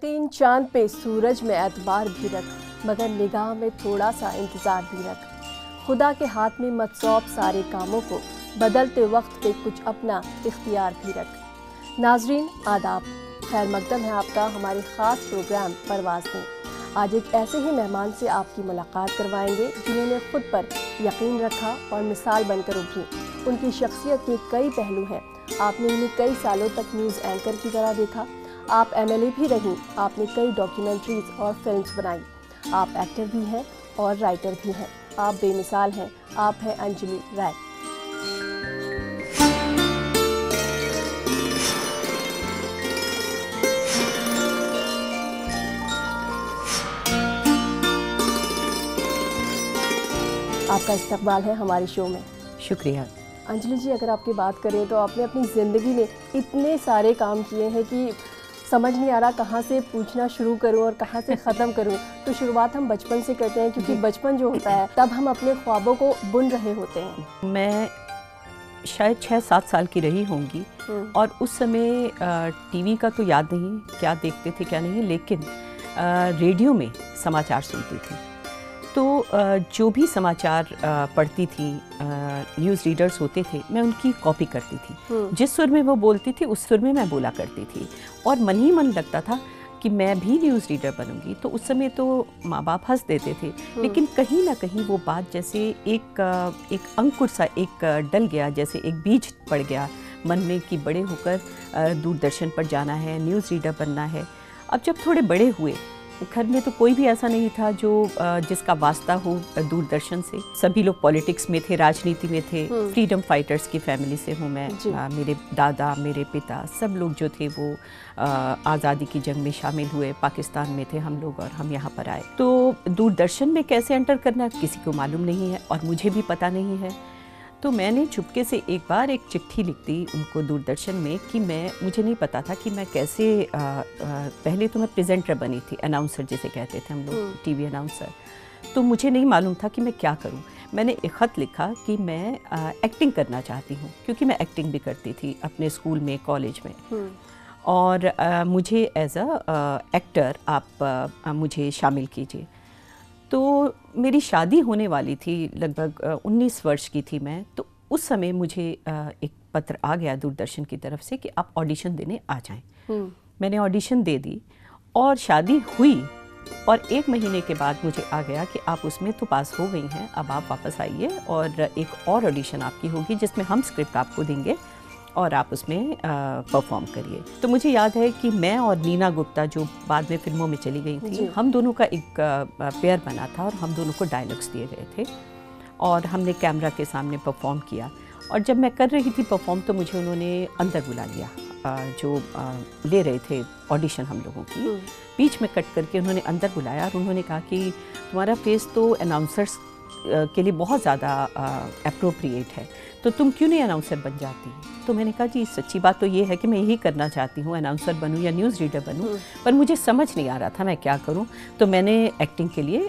यकीन चांद पे सूरज में एतबार भी रख, मगर निगाह में थोड़ा सा इंतज़ार भी रख। खुदा के हाथ में मत सौंप सारे कामों को, बदलते वक्त पे कुछ अपना इख्तियार भी रख। नाजरीन आदाब, खैर मकदम है आपका हमारे ख़ास प्रोग्राम परवाज़ में। आज एक ऐसे ही मेहमान से आपकी मुलाकात करवाएंगे जिन्होंने खुद पर यकीन रखा और मिसाल बनकर उभरी। उनकी शख्सियत के कई पहलू हैं। आपने उन्हें कई सालों तक न्यूज़ एंकर की तरह देखा। आप MLA भी रहीं। आपने कई डॉक्यूमेंट्रीज और फिल्म्स बनाई। आप एक्टर भी हैं और राइटर भी हैं। आप बेमिसाल हैं। आप हैं अंजलि राय। आपका इस्तकबाल है हमारे शो में। शुक्रिया। अंजलि जी, अगर आपकी बात करें तो आपने अपनी ज़िंदगी में इतने सारे काम किए हैं कि समझ नहीं आ रहा कहाँ से पूछना शुरू करूँ और कहाँ से ख़त्म करूँ। तो शुरुआत हम बचपन से करते हैं, क्योंकि बचपन जो होता है तब हम अपने ख्वाबों को बुन रहे होते हैं। मैं शायद 6-7 साल की रही होंगी और उस समय टीवी का तो याद नहीं क्या देखते थे क्या नहीं, लेकिन रेडियो में समाचार सुनती थी। तो जो भी समाचार पढ़ती थी, न्यूज़ रीडर्स होते थे, मैं उनकी कॉपी करती थी। जिस सुर में वो बोलती थी उस सुर में मैं बोला करती थी और मन ही मन लगता था कि मैं भी न्यूज़ रीडर बनूंगी। तो उस समय तो माँ बाप हंस देते थे, लेकिन कहीं ना कहीं वो बात जैसे एक अंकुर सा एक डल गया, जैसे एक बीज पड़ गया मन में कि बड़े होकर दूरदर्शन पर जाना है, न्यूज़ रीडर बनना है। अब जब थोड़े बड़े हुए, घर में तो कोई भी ऐसा नहीं था जो जिसका वास्ता हो दूरदर्शन से। सभी लोग पॉलिटिक्स में थे, राजनीति में थे। फ्रीडम फाइटर्स की फैमिली से हूँ मैं। मेरे दादा, मेरे पिता, सब लोग जो थे वो आज़ादी की जंग में शामिल हुए। पाकिस्तान में थे हम लोग और हम यहाँ पर आए। तो दूरदर्शन में कैसे एंटर करना किसी को मालूम नहीं है और मुझे भी पता नहीं है। तो मैंने चुपके से एक बार एक चिट्ठी लिख दी उनको दूरदर्शन में कि मुझे नहीं पता था कि मैं कैसे पहले तो मैं प्रेजेंटर बनी थी, अनाउंसर जिसे कहते थे हम लोग, टीवी अनाउंसर। तो मुझे नहीं मालूम था कि मैं क्या करूं। मैंने एक ख़त लिखा कि मैं एक्टिंग करना चाहती हूं, क्योंकि मैं एक्टिंग भी करती थी अपने स्कूल में, कॉलेज में। और मुझे एज एक्टर आप मुझे शामिल कीजिए। तो मेरी शादी होने वाली थी, लगभग 19 वर्ष की थी मैं। तो उस समय मुझे एक पत्र आ गया दूरदर्शन की तरफ से कि आप ऑडिशन देने आ जाएं। मैंने ऑडिशन दे दी और शादी हुई और 1 महीने के बाद मुझे आ गया कि आप उसमें तो पास हो गई हैं, अब आप वापस आइए और एक और ऑडिशन आपकी होगी जिसमें हम स्क्रिप्ट आपको देंगे और आप उसमें परफॉर्म करिए। तो मुझे याद है कि मैं और नीना गुप्ता, जो बाद में फिल्मों में चली गई थी, हम दोनों का एक पेयर बना था और हम दोनों को डायलॉग्स दिए गए थे और हमने कैमरा के सामने परफॉर्म किया। और जब मैं कर रही थी परफॉर्म तो मुझे उन्होंने अंदर बुला लिया, जो ले रहे थे ऑडिशन हम लोगों की। बीच में कट करके उन्होंने अंदर बुलाया और उन्होंने कहा कि तुम्हारा फेस तो अनाउंसर्स के लिए बहुत ज़्यादा अप्रोप्रिएट है, तो तुम क्यों नहीं अनाउंसर बन जाती? तो मैंने कहा जी सच्ची बात तो ये है कि मैं यही करना चाहती हूँ, अनाउंसर बनूँ या न्यूज़ रीडर बनूँ, पर मुझे समझ नहीं आ रहा था मैं क्या करूँ। तो मैंने एक्टिंग के लिए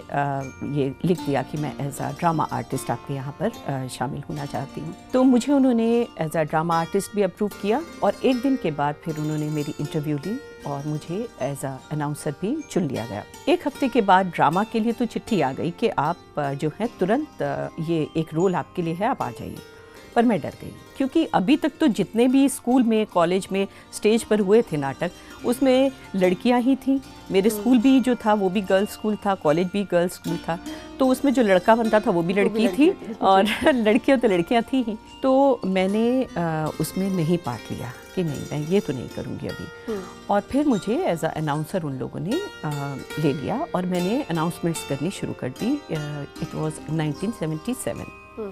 ये लिख दिया कि मैं एज आ ड्रामा आर्टिस्ट आपके यहाँ पर शामिल होना चाहती हूँ। तो मुझे उन्होंने एज आ ड्रामा आर्टिस्ट भी अप्रूव किया और 1 दिन के बाद फिर उन्होंने मेरी इंटरव्यू ली और मुझे एज आ अनाउंसर भी चुन लिया गया। 1 हफ्ते के बाद ड्रामा के लिए तो चिट्ठी आ गई कि आप जो है तुरंत ये एक रोल आपके लिए है, आप आ जाइए। पर मैं डर गई, क्योंकि अभी तक तो जितने भी स्कूल में, कॉलेज में स्टेज पर हुए थे नाटक, उसमें लड़कियां ही थीं। मेरे स्कूल भी जो था वो भी गर्ल्स स्कूल था, कॉलेज भी गर्ल्स स्कूल था। तो उसमें जो लड़का बनता था वो भी लड़की थी और लड़कियां तो लड़कियां थी ही। तो मैंने उसमें नहीं पार्ट लिया कि नहीं, मैं ये तो नहीं करूँगी अभी। और फिर मुझे एज अ अनाउंसर उन लोगों ने ले लिया और मैंने अनाउंसमेंट्स करनी शुरू कर दी। इट वॉज 1977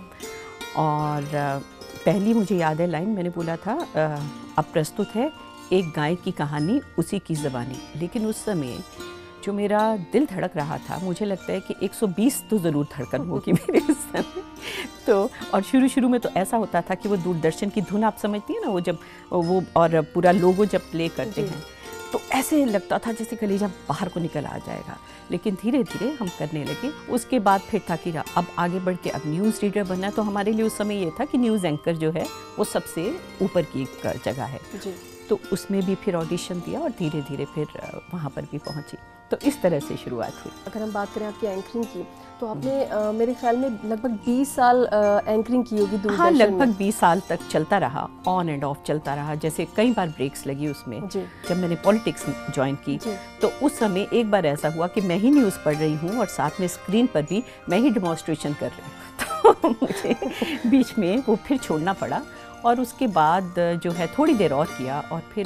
और पहली मुझे याद है लाइन मैंने बोला था, अब प्रस्तुत है एक गाय की कहानी, उसी की ज़बानी। लेकिन उस समय जो मेरा दिल धड़क रहा था, मुझे लगता है कि 120 तो ज़रूर धड़कन होगी मेरे उस समय। तो और शुरू में तो ऐसा होता था कि वो दूरदर्शन की धुन आप समझती हैं ना, वो जब वो और पूरा लोगो जब प्ले करते हैं तो ऐसे लगता था जैसे कलेजा बाहर को निकल आ जाएगा। लेकिन धीरे धीरे हम करने लगे। उसके बाद फिर था कि अब आगे बढ़ के अब न्यूज़ रीडर बनना है। तो हमारे लिए उस समय ये था कि न्यूज़ एंकर जो है वो सबसे ऊपर की एक जगह है। तो उसमें भी फिर ऑडिशन दिया और धीरे धीरे फिर वहाँ पर भी पहुँची। तो इस तरह से शुरुआत हुई। अगर हम बात करें आपकी एंकरिंग की, तो आपने मेरे ख्याल में लगभग 20 साल एंकरिंग की होगी दूरदर्शन। हाँ, लगभग 20 साल तक चलता रहा, ऑन एंड ऑफ चलता रहा। जैसे कई बार ब्रेक्स लगी उसमें। जब मैंने पॉलिटिक्स ज्वाइन की तो उस समय एक बार ऐसा हुआ कि मैं ही न्यूज़ पढ़ रही हूँ और साथ में स्क्रीन पर भी मैं ही डेमोन्स्ट्रेशन कर रही हूँ। तो मुझे बीच में वो फिर छोड़ना पड़ा और उसके बाद जो है थोड़ी देर और किया और फिर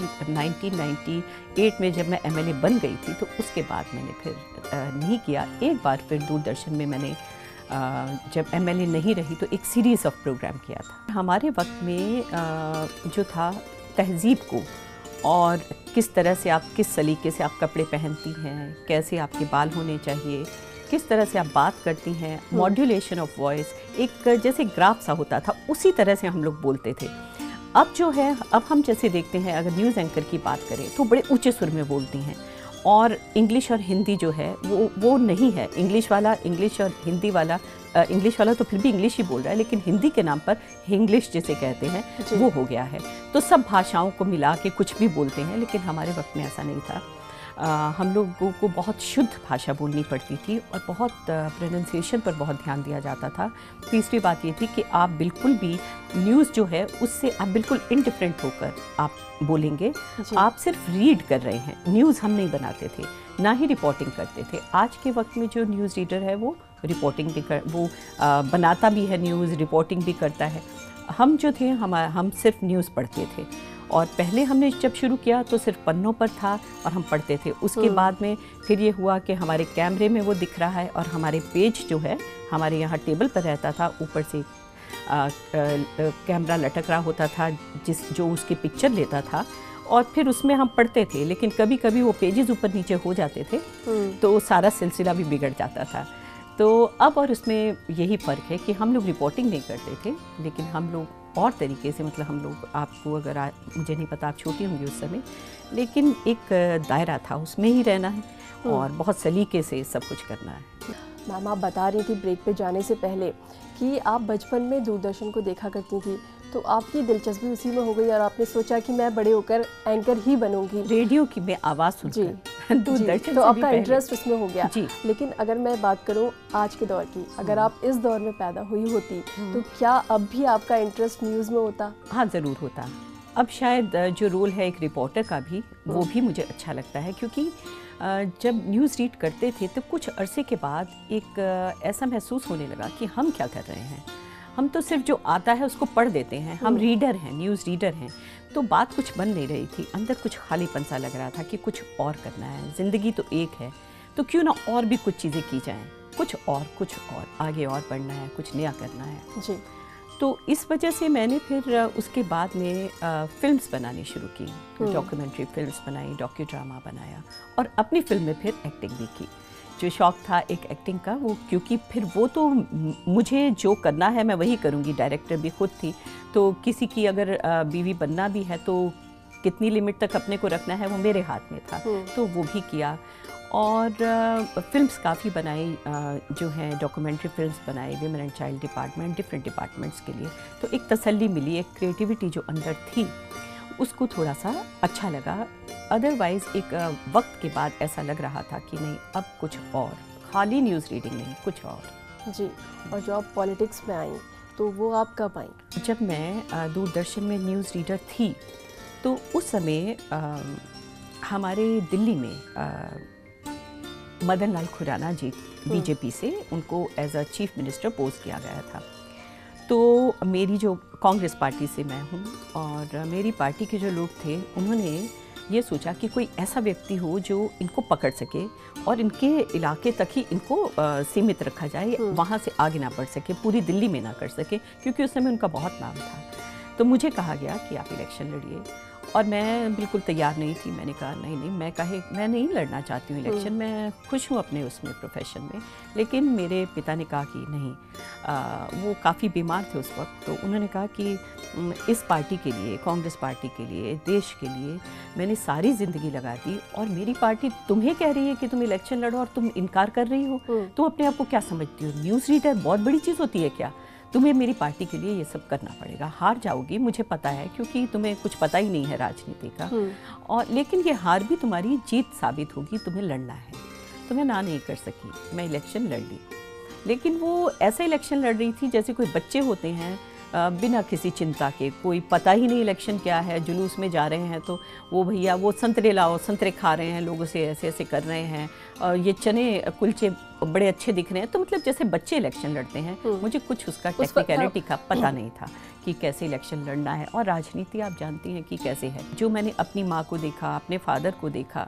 1998 में जब मैं MLA बन गई थी तो उसके बाद मैंने फिर नहीं किया। एक बार फिर दूरदर्शन में मैंने जब MLA नहीं रही तो एक सीरीज़ ऑफ प्रोग्राम किया था। हमारे वक्त में जो था तहज़ीब को और किस तरह से आप किस सलीके से आप कपड़े पहनती हैं, कैसे आपके बाल होने चाहिए, किस तरह से आप बात करती हैं, मॉड्यूलेशन ऑफ वॉइस, एक जैसे ग्राफ सा होता था उसी तरह से हम लोग बोलते थे। अब जो है, अब हम जैसे देखते हैं अगर न्यूज़ एंकर की बात करें तो बड़े ऊंचे सुर में बोलती हैं और इंग्लिश और हिंदी जो है वो नहीं है। इंग्लिश वाला इंग्लिश और हिंदी वाला, इंग्लिश वाला तो फिर भी इंग्लिश ही बोल रहा है लेकिन हिंदी के नाम पर हिंग्लिश जिसे कहते हैं वो हो गया है। तो सब भाषाओं को मिला के कुछ भी बोलते हैं, लेकिन हमारे वक्त में ऐसा नहीं था। हम लोगों को बहुत शुद्ध भाषा बोलनी पड़ती थी और बहुत प्रोनाउंसिएशन पर बहुत ध्यान दिया जाता था। तीसरी बात ये थी कि आप बिल्कुल भी न्यूज़ जो है उससे आप बिल्कुल इंडिफरेंट होकर आप बोलेंगे। आप सिर्फ रीड कर रहे हैं, न्यूज़ हम नहीं बनाते थे, ना ही रिपोर्टिंग करते थे। आज के वक्त में जो न्यूज़ रीडर है वो रिपोर्टिंग भी बनाता भी है, न्यूज़ रिपोर्टिंग भी करता है। हम जो थे हम सिर्फ न्यूज़ पढ़ते थे और पहले हमने जब शुरू किया तो सिर्फ पन्नों पर था और हम पढ़ते थे। उसके बाद में फिर ये हुआ कि हमारे कैमरे में वो दिख रहा है और हमारे पेज जो है हमारे यहाँ टेबल पर रहता था, ऊपर से कैमरा लटक रहा होता था जो उसकी पिक्चर लेता था और फिर उसमें हम पढ़ते थे। लेकिन कभी कभी वो पेजेस ऊपर नीचे हो जाते थे तो सारा सिलसिला भी बिगड़ जाता था। तो अब और उसमें यही फ़र्क है कि हम लोग रिपोर्टिंग नहीं करते थे लेकिन हम लोग और तरीके से, मतलब हम लोग, आपको अगर मुझे नहीं पता, आप छोटी होंगी उस समय, लेकिन एक दायरा था उसमें ही रहना है और बहुत सलीके से सब कुछ करना है। मैम, आप बता रही थी ब्रेक पे जाने से पहले कि आप बचपन में दूरदर्शन को देखा करती थी, तो आपकी दिलचस्पी उसी में हो गई और आपने सोचा कि मैं बड़े होकर एंकर ही बनूंगी। रेडियो की मैं आवाज़ सुनकर दूरदर्शन, तो आपका इंटरेस्ट उसमें हो गया। लेकिन अगर मैं बात करूं आज के दौर की, अगर आप इस दौर में पैदा हुई होती तो क्या अब भी आपका इंटरेस्ट न्यूज़ में होता? हाँ, ज़रूर होता। अब शायद जो रोल है एक रिपोर्टर का भी, वो भी मुझे अच्छा लगता है, क्योंकि जब न्यूज़ रीड करते थे तो कुछ अरसे के बाद एक ऐसा महसूस होने लगा कि हम क्या कर रहे हैं। हम तो सिर्फ जो आता है उसको पढ़ देते हैं, हम रीडर हैं, न्यूज़ रीडर हैं। तो बात कुछ बन नहीं रही थी, अंदर कुछ खालीपन सा लग रहा था कि कुछ और करना है। ज़िंदगी तो एक है, तो क्यों ना और भी कुछ चीज़ें की जाएं, कुछ और आगे और बढ़ना है, कुछ नया करना है जी। तो इस वजह से मैंने फिर उसके बाद में फिल्म्स बनानी शुरू की, डॉक्यूमेंट्री फिल्म्स बनाई, डॉक्यू ड्रामा बनाया और अपनी फिल्म में फिर एक्टिंग भी की। जो शौक़ था एक एक्टिंग का, वो क्योंकि फिर वो तो मुझे जो करना है मैं वही करूँगी। डायरेक्टर भी खुद थी, तो किसी की अगर बीवी बनना भी है तो कितनी लिमिट तक अपने को रखना है वो मेरे हाथ में था, तो वो भी किया। और फिल्म्स काफ़ी बनाई, जो हैं डॉक्यूमेंट्री फिल्म्स बनाई, women and child department, different departments के लिए। तो एक तसल्ली मिली, एक क्रिएटिविटी जो अंदर थी उसको थोड़ा सा अच्छा लगा। अदरवाइज़ एक वक्त के बाद ऐसा लग रहा था कि नहीं, अब कुछ और, खाली न्यूज़ रीडिंग नहीं, कुछ और जी। और जो आप पॉलिटिक्स में आई तो वो आप कब आई? जब मैं दूरदर्शन में न्यूज़ रीडर थी तो उस समय हमारे दिल्ली में मदन लाल खुराना जी बीजेपी से, उनको as a chief minister post किया गया था। तो मेरी जो कांग्रेस पार्टी से मैं हूँ और मेरी पार्टी के जो लोग थे उन्होंने ये सोचा कि कोई ऐसा व्यक्ति हो जो इनको पकड़ सके और इनके इलाके तक ही इनको सीमित रखा जाए, वहाँ से आगे ना बढ़ सके, पूरी दिल्ली में ना कर सके, क्योंकि उस समय उनका बहुत नाम था। तो मुझे कहा गया कि आप इलेक्शन लड़िए और मैं बिल्कुल तैयार नहीं थी। मैंने कहा नहीं, मैं नहीं लड़ना चाहती हूँ इलेक्शन, मैं खुश हूँ अपने उसमें प्रोफेशन में। लेकिन मेरे पिता ने कहा कि नहीं, वो काफ़ी बीमार थे उस वक्त, तो उन्होंने कहा कि इस पार्टी के लिए, कांग्रेस पार्टी के लिए, देश के लिए मैंने सारी ज़िंदगी लगा दी और मेरी पार्टी तुम्हें कह रही है कि तुम इलेक्शन लड़ो और तुम इनकार कर रही हो, तुम अपने आप को क्या समझती हो, न्यूज़ रीडर बहुत बड़ी चीज़ होती है क्या? तुम्हें मेरी पार्टी के लिए ये सब करना पड़ेगा, हार जाओगी मुझे पता है, क्योंकि तुम्हें कुछ पता ही नहीं है राजनीति का, और लेकिन ये हार भी तुम्हारी जीत साबित होगी, तुम्हें लड़ना है। तो मैं ना नहीं कर सकी, मैं इलेक्शन लड़ ली। लेकिन वो ऐसा इलेक्शन लड़ रही थी जैसे कोई बच्चे होते हैं बिना किसी चिंता के, कोई पता ही नहीं इलेक्शन क्या है, जुलूस में जा रहे हैं तो वो भैया वो संतरे लाओ, संतरे खा रहे हैं, लोगों से ऐसे ऐसे कर रहे हैं, और ये चने कुलचे बड़े अच्छे दिख रहे हैं। तो मतलब जैसे बच्चे इलेक्शन लड़ते हैं, मुझे कुछ उसका टेक्निकलिटी का पता नहीं था कि कैसे इलेक्शन लड़ना है। और राजनीति आप जानती हैं कि कैसे है। जो मैंने अपनी माँ को देखा, अपने फादर को देखा,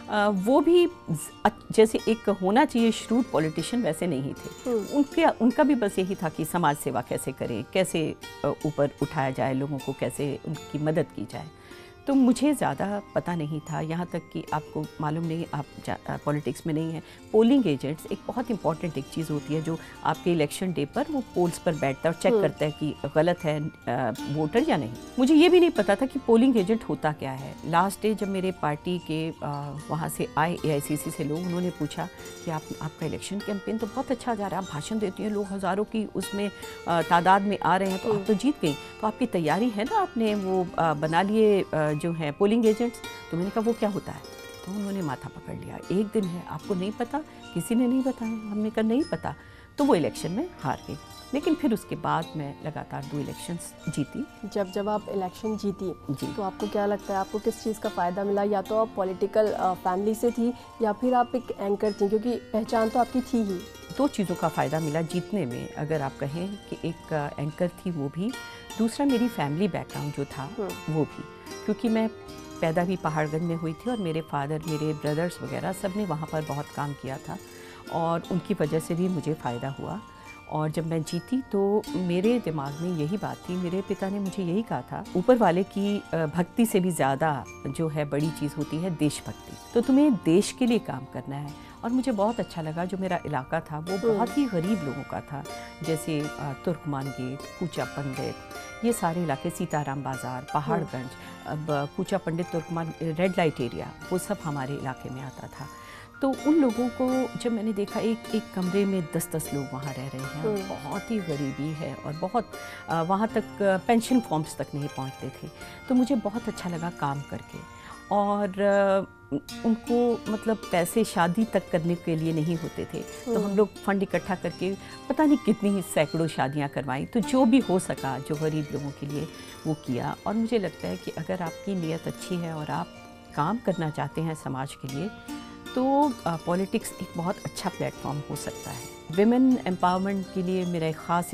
वो भी जैसे एक होना चाहिए श्रूड पॉलिटिशियन वैसे नहीं थे। उनका भी बस यही था कि समाज सेवा कैसे करें, कैसे ऊपर उठाया जाए लोगों को, कैसे उनकी मदद की जाए। तो मुझे ज़्यादा पता नहीं था, यहाँ तक कि आपको मालूम नहीं, आप पॉलिटिक्स में नहीं है, पोलिंग एजेंट्स एक बहुत इंपॉर्टेंट एक चीज़ होती है जो आपके इलेक्शन डे पर वो पोल्स पर बैठता है और चेक करता है कि गलत है वोटर या नहीं। मुझे ये भी नहीं पता था कि पोलिंग एजेंट होता क्या है। लास्ट डे जब मेरे पार्टी के वहाँ से आए AICC से लोग, उन्होंने पूछा कि आपका इलेक्शन कैंपेन तो बहुत अच्छा जा रहा है, आप भाषण देती हैं, लोग हज़ारों की उसमें तादाद में आ रहे हैं, तो आप तो जीत गई, तो आपकी तैयारी है ना, आपने वो बना लिए जो है पोलिंग एजेंट्स। तो मैंने कहा वो क्या होता है? तो उन्होंने माथा पकड़ लिया, एक दिन है, आपको नहीं पता? किसी ने नहीं बताया। हमने कहा नहीं पता। तो वो इलेक्शन में हार गई। लेकिन फिर उसके बाद मैं लगातार 2 इलेक्शंस जीती। जब आप इलेक्शन जीती तो आपको क्या लगता है, आपको किस चीज़ का फ़ायदा मिला? या तो आप पॉलिटिकल फैमिली से थी या फिर आप एक एंकर थी, क्योंकि पहचान तो आपकी थी ही। 2 चीज़ों का फ़ायदा मिला जीतने में, अगर आप कहें कि एक एंकर थी वो भी, दूसरा मेरी फैमिली बैकग्राउंड जो था वो भी, क्योंकि मैं पैदा भी पहाड़गंज में हुई थी और मेरे फादर, मेरे ब्रदर्स वगैरह सब ने वहाँ पर बहुत काम किया था और उनकी वजह से भी मुझे फ़ायदा हुआ। और जब मैं जीती तो मेरे दिमाग में यही बात थी, मेरे पिता ने मुझे यही कहा था, ऊपर वाले की भक्ति से भी ज़्यादा जो है बड़ी चीज़ होती है देशभक्ति। तो तुम्हें देश के लिए काम करना है। और मुझे बहुत अच्छा लगा, जो मेरा इलाका था वो बहुत ही गरीब लोगों का था, जैसे तुर्कमान गेट, कूचा पंडित, ये सारे इलाके, सीताराम बाज़ार, पहाड़गंज, अब Kucha Pandit, Turkman, red light area, वो सब हमारे इलाके में आता था। तो उन लोगों को जब मैंने देखा, एक कमरे में 10-10 लोग वहाँ रह रहे हैं, बहुत ही गरीबी है और बहुत वहाँ तक पेंशन फॉर्म्स तक नहीं पहुँचते थे। तो मुझे बहुत अच्छा लगा काम करके। और उनको मतलब पैसे शादी तक करने के लिए नहीं होते थे, तो हम लोग फंड इकट्ठा करके पता नहीं कितनी ही सैकड़ों शादियां करवाई। तो जो भी हो सका जो गरीब लोगों के लिए वो किया। और मुझे लगता है कि अगर आपकी नीयत अच्छी है और आप काम करना चाहते हैं समाज के लिए, तो पॉलिटिक्स एक बहुत अच्छा प्लेटफॉर्म हो सकता है। विमेन एम्पावरमेंट के लिए मेरा एक ख़ास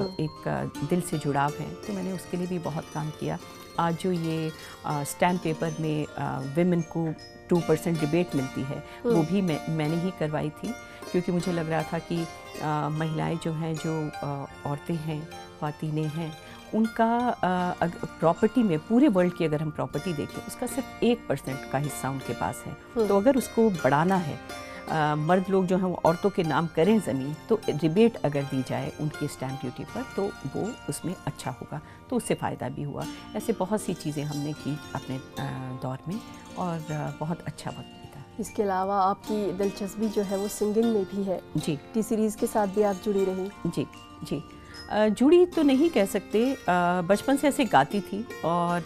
एक दिल से जुड़ाव है, तो मैंने उसके लिए भी बहुत काम किया। आज जो ये स्टैम्प पेपर में विमेन को 2% डिबेट मिलती है, वो भी मैंने ही करवाई थी, क्योंकि मुझे लग रहा था कि महिलाएं जो हैं, जो औरतें हैं, ख़वातीनें हैं, उनका प्रॉपर्टी में, पूरे वर्ल्ड की अगर हम प्रॉपर्टी देखें, उसका सिर्फ 1% का हिस्सा उनके पास है। तो अगर उसको बढ़ाना है, मर्द लोग जो हैं वो औरतों के नाम करें ज़मीन, तो रिबेट अगर दी जाए उनकी स्टैम्प ड्यूटी पर, तो वो उसमें अच्छा होगा, तो उससे फ़ायदा भी हुआ। ऐसे बहुत सी चीज़ें हमने की अपने दौर में और बहुत अच्छा वक्त बीता। इसके अलावा आपकी दिलचस्पी जो है वो सिंगिंग में भी है। जी। टी सीरीज़ के साथ भी आप जुड़ी रही? जी जी, जुड़ी तो नहीं कह सकते, बचपन से ऐसे गाती थी और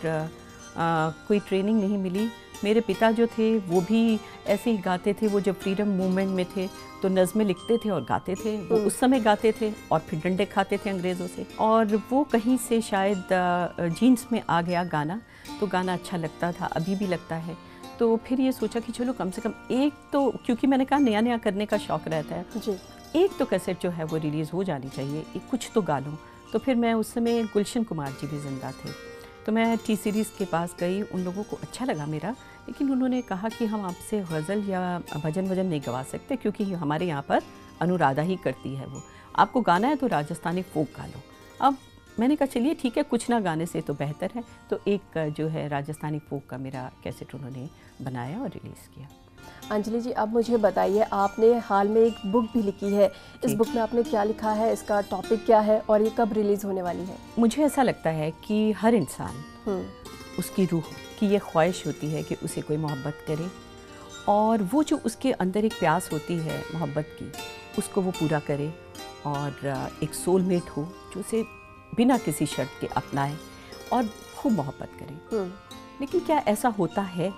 कोई ट्रेनिंग नहीं मिली। मेरे पिता जो थे वो भी ऐसे ही गाते थे, वो जब फ्रीडम मूवमेंट में थे तो नज़में लिखते थे और गाते थे, वो उस समय गाते थे और फिर डंडे खाते थे अंग्रेज़ों से। और वो कहीं से शायद जीन्स में आ गया गाना, तो गाना अच्छा लगता था, अभी भी लगता है। तो फिर ये सोचा कि चलो कम से कम एक तो, क्योंकि मैंने कहा नया नया करने का शौक़ रहता है जी, एक तो कैसेट जो है वो रिलीज़ हो जानी चाहिए, कुछ तो गा लूँ। तो फिर मैं उस समय गुलशन कुमार जी भी जिंदा थे, तो मैं टी सीरीज़ के पास गई, उन लोगों को अच्छा लगा मेरा, लेकिन उन्होंने कहा कि हम आपसे गज़ल या भजन नहीं गवा सकते, क्योंकि हमारे यहाँ पर अनुराधा ही करती है, वो आपको गाना है तो राजस्थानी फोक गा लो। अब मैंने कहा चलिए ठीक है, कुछ ना गाने से तो बेहतर है। तो एक जो है राजस्थानी फोक का मेरा कैसेट उन्होंने बनाया और रिलीज़ किया। अंजलि जी, अब मुझे बताइए, आपने हाल में एक बुक भी लिखी है, इस बुक में आपने क्या लिखा है, इसका टॉपिक क्या है और ये कब रिलीज़ होने वाली है? मुझे ऐसा लगता है कि हर इंसान, उसकी रूह की ये ख्वाहिश होती है कि उसे कोई मोहब्बत करे, और वो जो उसके अंदर एक प्यास होती है मोहब्बत की, उसको वो पूरा करे और एक सोलमेट हो जो उसे बिना किसी शर्त के अपनाए और खूब मोहब्बत करे। लेकिन क्या ऐसा होता है?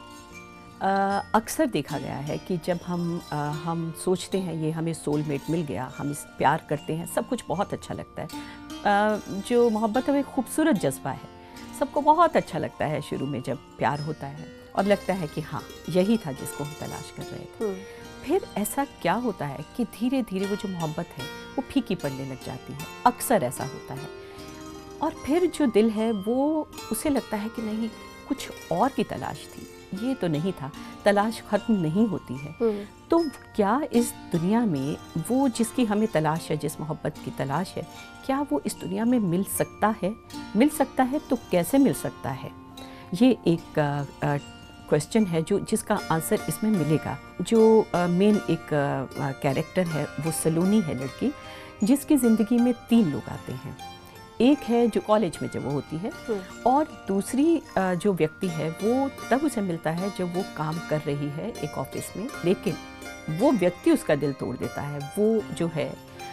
अक्सर देखा गया है कि जब हम सोचते हैं ये हमें सोलमेट मिल गया, हम इस प्यार करते हैं, सब कुछ बहुत अच्छा लगता है। जो मोहब्बत है वो एक खूबसूरत जज्बा है, सबको बहुत अच्छा लगता है शुरू में जब प्यार होता है और लगता है कि हाँ यही था जिसको हम तलाश कर रहे थे। फिर ऐसा क्या होता है कि धीरे धीरे वो जो मोहब्बत है वो फीकी पड़ने लग जाती है, अक्सर ऐसा होता है। और फिर जो दिल है वो उसे लगता है कि नहीं, कुछ और की तलाश थी, ये तो नहीं था, तलाश खत्म नहीं होती है। तो क्या इस दुनिया में वो जिसकी हमें तलाश है, जिस मोहब्बत की तलाश है, क्या वो इस दुनिया में मिल सकता है? मिल सकता है तो कैसे मिल सकता है? ये एक क्वेश्चन है जो जिसका आंसर इसमें मिलेगा। जो मेन एक कैरेक्टर है वो सलोनी है लड़की, जिसकी ज़िंदगी में 3 लोग आते हैं। एक है जो कॉलेज में जब वो होती है, और दूसरी जो व्यक्ति है वो तब उसे मिलता है जब वो काम कर रही है एक ऑफिस में, लेकिन वो व्यक्ति उसका दिल तोड़ देता है, वो जो है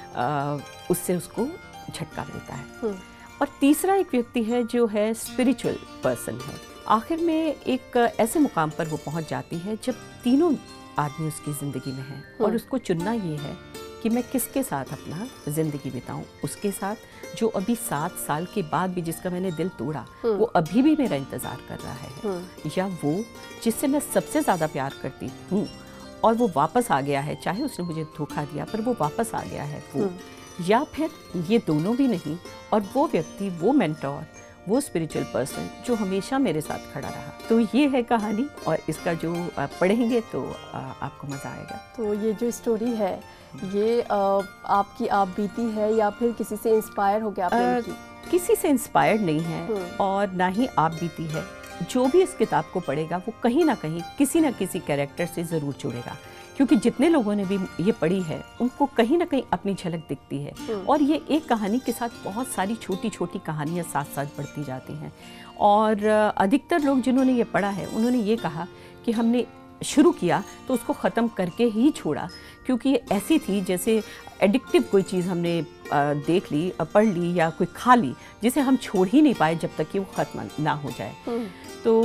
उससे उसको झटका देता है। और तीसरा एक व्यक्ति है जो है स्पिरिचुअल पर्सन है। आखिर में एक ऐसे मुकाम पर वो पहुंच जाती है जब तीनों आदमी उसकी ज़िंदगी में हैं और उसको चुनना ये है कि मैं किसके साथ अपना ज़िंदगी बिताऊं। उसके साथ जो अभी 7 साल के बाद भी जिसका मैंने दिल तोड़ा वो अभी भी मेरा इंतज़ार कर रहा है, या वो जिससे मैं सबसे ज़्यादा प्यार करती हूँ और वो वापस आ गया है, चाहे उसने मुझे धोखा दिया पर वो वापस आ गया है वो, या फिर ये दोनों भी नहीं और वो व्यक्ति, वो मेंटोर, वो स्पिरिचुअल पर्सन जो हमेशा मेरे साथ खड़ा रहा। तो ये है कहानी, और इसका जो पढ़ेंगे तो आपको मज़ा आएगा। तो ये जो स्टोरी है ये आपकी आप बीती है या फिर किसी से इंस्पायर हो गया आपने लिखी? किसी से इंस्पायर्ड नहीं है और ना ही आप बीती है। जो भी इस किताब को पढ़ेगा वो कहीं ना कहीं किसी न किसी कैरेक्टर से ज़रूर जुड़ेगा, क्योंकि जितने लोगों ने भी ये पढ़ी है उनको कहीं ना कहीं अपनी झलक दिखती है। और ये एक कहानी के साथ बहुत सारी छोटी छोटी कहानियाँ साथ साथ बढ़ती जाती हैं। और अधिकतर लोग जिन्होंने ये पढ़ा है उन्होंने ये कहा कि हमने शुरू किया तो उसको ख़त्म करके ही छोड़ा, क्योंकि ये ऐसी थी जैसे एडिक्टिव कोई चीज़ हमने देख ली, पढ़ ली या कोई खा ली, जिसे हम छोड़ ही नहीं पाए जब तक कि वो ख़त्म ना हो जाए। तो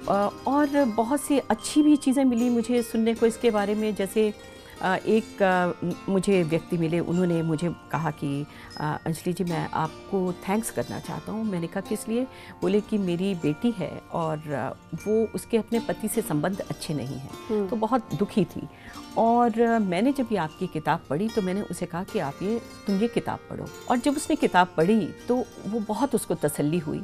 और बहुत सी अच्छी भी चीज़ें मिली मुझे सुनने को इसके बारे में। जैसे एक मुझे व्यक्ति मिले, उन्होंने मुझे कहा कि अंजलि जी मैं आपको थैंक्स करना चाहता हूँ। मैंने कहा किस लिए? बोले कि मेरी बेटी है और वो उसके अपने पति से संबंध अच्छे नहीं हैं, तो बहुत दुखी थी। और मैंने जब ये आपकी किताब पढ़ी तो मैंने उसे कहा कि तुम ये किताब पढ़ो। और जब उसने किताब पढ़ी तो वो बहुत उसको तसल्ली हुई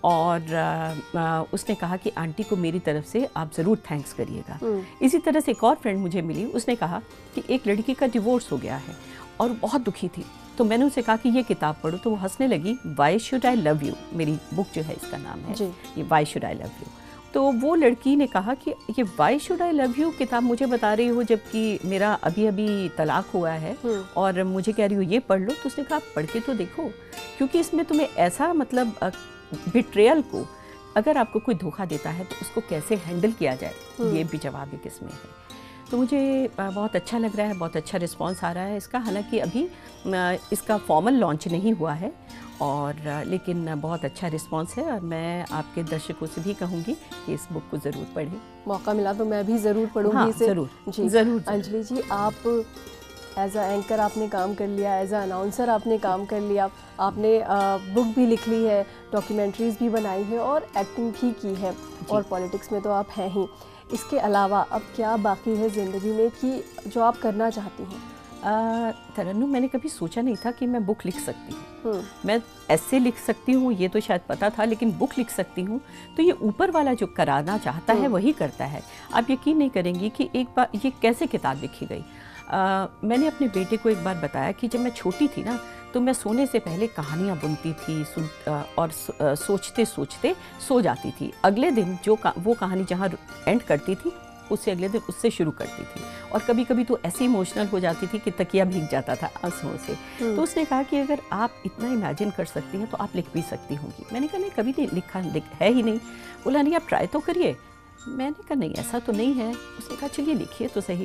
और उसने कहा कि आंटी को मेरी तरफ से आप ज़रूर थैंक्स करिएगा। इसी तरह से एक और फ्रेंड मुझे मिली, उसने कहा कि एक लड़की का डिवोर्स हो गया है और बहुत दुखी थी, तो मैंने उसे कहा कि ये किताब पढ़ो, तो वो हंसने लगी। Why should I love you, मेरी बुक जो है इसका नाम है ये, why should I love you. तो वो लड़की ने कहा कि ये why should I love you किताब मुझे बता रही हो जबकि मेरा अभी अभी तलाक हुआ है और मुझे कह रही हो ये पढ़ लो। तो उसने कहा पढ़ के तो देखो, क्योंकि इसमें तुम्हें ऐसा मतलब बिट्रेयल को, अगर आपको कोई धोखा देता है तो उसको कैसे हैंडल किया जाए, ये भी जवाब एक इसमें है। तो मुझे बहुत अच्छा लग रहा है, बहुत अच्छा रिस्पांस आ रहा है इसका। हालांकि अभी इसका फॉर्मल लॉन्च नहीं हुआ है और लेकिन बहुत अच्छा रिस्पांस है और मैं आपके दर्शकों से भी कहूँगी कि इस बुक को ज़रूर पढ़ें। मौका मिला तो मैं भी ज़रूर पढ़ूँगी इसे। ज़रूर जी ज़रूर। अंजलि जी, आप एज अ एंकर आपने काम कर लिया, एज अ अनाउंसर आपने काम कर लिया, आपने बुक भी लिख ली है, डॉक्यूमेंट्रीज़ भी बनाई है और एक्टिंग भी की है, और पॉलिटिक्स में तो आप हैं ही। इसके अलावा अब क्या बाकी है ज़िंदगी में कि जो आप करना चाहती हैं? तरन्नुम, मैंने कभी सोचा नहीं था कि मैं बुक लिख सकती हूँ। मैं ऐसे लिख सकती हूँ ये तो शायद पता था, लेकिन बुक लिख सकती हूँ तो ये ऊपर वाला जो कराना चाहता है वही करता है। आप यकीन नहीं करेंगी कि एक बार ये कैसे किताब लिखी गई। मैंने अपने बेटे को एक बार बताया कि जब मैं छोटी थी ना तो मैं सोने से पहले कहानियाँ बुनती थी और सोचते सोचते सो जाती थी। अगले दिन वो कहानी जहाँ एंड करती थी उससे अगले दिन उससे शुरू करती थी, और कभी कभी तो ऐसी इमोशनल हो जाती थी कि तकिया भीग जाता था आंसुओं से। तो उसने कहा कि अगर आप इतना इमेजिन कर सकती हैं तो आप लिख भी सकती होंगी। मैंने कहा नहीं, कभी नहीं लिखा है ही नहीं। बोला नहीं, आप ट्राई तो करिए। मैंने कहा नहीं, ऐसा तो नहीं है। उसने कहा चलिए लिखिए तो सही।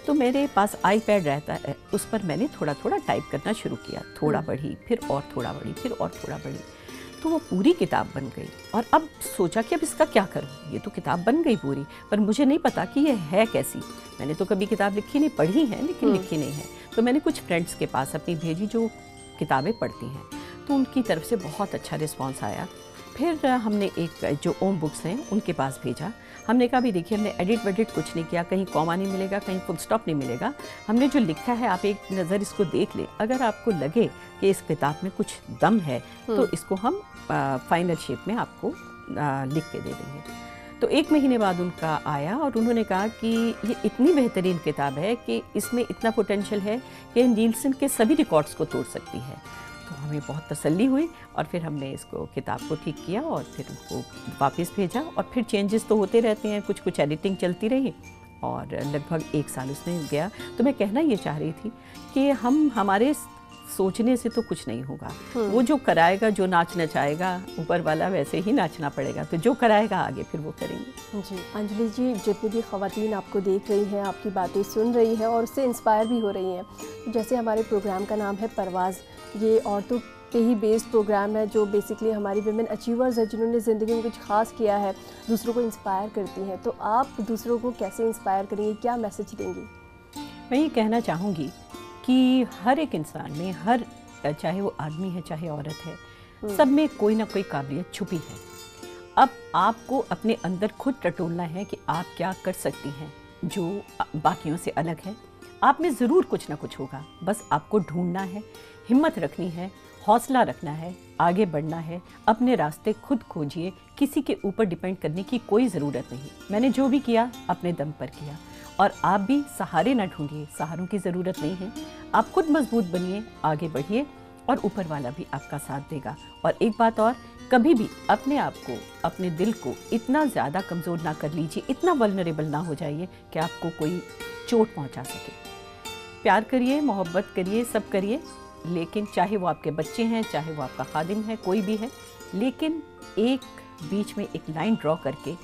तो मेरे पास आईपैड रहता है, उस पर मैंने थोड़ा थोड़ा टाइप करना शुरू किया, थोड़ा पढ़ी, फिर और थोड़ा पढ़ी, फिर और थोड़ा पढ़ी, तो वो पूरी किताब बन गई। और अब सोचा कि अब इसका क्या करूँ, ये तो किताब बन गई पूरी, पर मुझे नहीं पता कि ये है कैसी। मैंने तो कभी किताब लिखी नहीं, पढ़ी है लेकिन लिखी नहीं है। तो मैंने कुछ फ्रेंड्स के पास अपनी भेजी जो किताबें पढ़ती हैं, तो उनकी तरफ से बहुत अच्छा रिस्पॉन्स आया। फिर हमने एक जो ओम बुक्स हैं उनके पास भेजा। हमने कहा भी देखिए, हमने एडिट वेडिट कुछ नहीं किया, कहीं कॉमा नहीं मिलेगा, कहीं फुल स्टॉप नहीं मिलेगा, हमने जो लिखा है आप एक नज़र इसको देख ले, अगर आपको लगे कि इस किताब में कुछ दम है तो इसको हम फाइनल शेप में आपको लिख के दे देंगे। तो 1 महीने बाद उनका आया और उन्होंने कहा कि ये इतनी बेहतरीन किताब है कि इसमें इतना पोटेंशियल है कि नीलसन के सभी रिकॉर्ड्स को तोड़ सकती है। तो हमें बहुत तसल्ली हुई और फिर हमने इसको किताब को ठीक किया और फिर उनको वापस भेजा। और फिर चेंजेस तो होते रहते हैं, कुछ एडिटिंग चलती रही और लगभग 1 साल उसमें गया। तो मैं कहना ये चाह रही थी कि हमारे सोचने से तो कुछ नहीं होगा, वो जो कराएगा, जो नाच नचाएगा ऊपर वाला, वैसे ही नाचना पड़ेगा। तो जो कराएगा आगे फिर वो करेंगे। जी अंजलि जी, जितनी भी ख़वातीन आपको देख रही हैं, आपकी बातें सुन रही हैं और उससे इंस्पायर भी हो रही हैं, जैसे हमारे प्रोग्राम का नाम है परवाज़, ये औरतों पे ही बेस्ड प्रोग्राम है जो बेसिकली हमारी विमेन अचीवर्स है जिन्होंने ज़िंदगी में कुछ खास किया है, दूसरों को इंस्पायर करती हैं। तो आप दूसरों को कैसे इंस्पायर करेंगी, क्या मैसेज देंगी? मैं ये कहना चाहूँगी कि हर एक इंसान में, हर चाहे वो आदमी है चाहे औरत है, सब में कोई ना कोई काबिलियत छुपी है। अब आपको अपने अंदर खुद टटोलना है कि आप क्या कर सकती हैं जो बाकियों से अलग है। आप में ज़रूर कुछ ना कुछ होगा, बस आपको ढूंढना है, हिम्मत रखनी है, हौसला रखना है, आगे बढ़ना है, अपने रास्ते खुद खोजिए, किसी के ऊपर डिपेंड करने की कोई ज़रूरत नहीं। मैंने जो भी किया अपने दम पर किया और आप भी सहारे ना ढूंढिए, सहारों की ज़रूरत नहीं है। आप खुद मजबूत बनिए, आगे बढ़िए और ऊपर वाला भी आपका साथ देगा। और एक बात और, कभी भी अपने आप को, अपने दिल को इतना ज़्यादा कमज़ोर ना कर लीजिए, इतना वल्नरेबल ना हो जाइए कि आपको कोई चोट पहुंचा सके। प्यार करिए, मोहब्बत करिए, सब करिए, लेकिन चाहे वो आपके बच्चे हैं, चाहे वो आपका खादिम है, कोई भी है, लेकिन एक बीच में एक लाइन ड्रॉ करके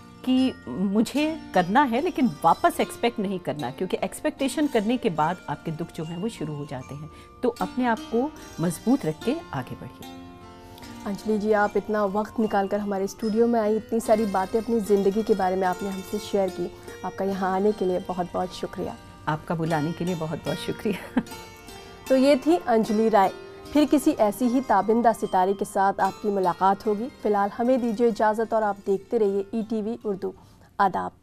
कि मुझे करना है लेकिन वापस एक्सपेक्ट नहीं करना, क्योंकि एक्सपेक्टेशन करने के बाद आपके दुख जो हैं वो शुरू हो जाते हैं। तो अपने आप को मजबूत रख के आगे बढ़िए। अंजलि जी, आप इतना वक्त निकालकर हमारे स्टूडियो में आई, इतनी सारी बातें अपनी ज़िंदगी के बारे में आपने हमसे शेयर की, आपका यहाँ आने के लिए बहुत बहुत शुक्रिया। आपका बुलाने के लिए बहुत बहुत शुक्रिया। तो ये थी अंजलि राय। फिर किसी ऐसी ही ताबिंदा सितारे के साथ आपकी मुलाकात होगी। फ़िलहाल हमें दीजिए इजाज़त और आप देखते रहिए ETV उर्दू। आदाब।